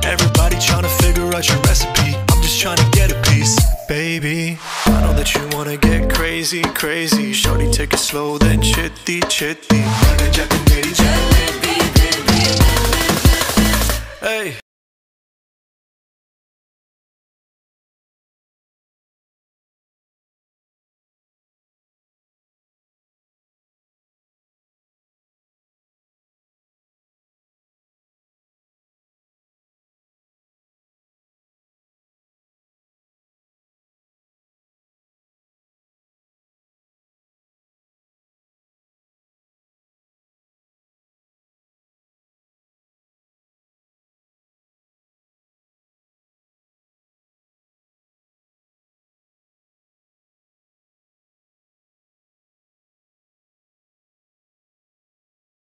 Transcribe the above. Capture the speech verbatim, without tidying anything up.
Everybody trying to figure out your recipe, I'm just trying to get a piece. Baby, I know that you wanna get crazy, crazy. Shorty, take it slow, then chitty, chitty. Hey.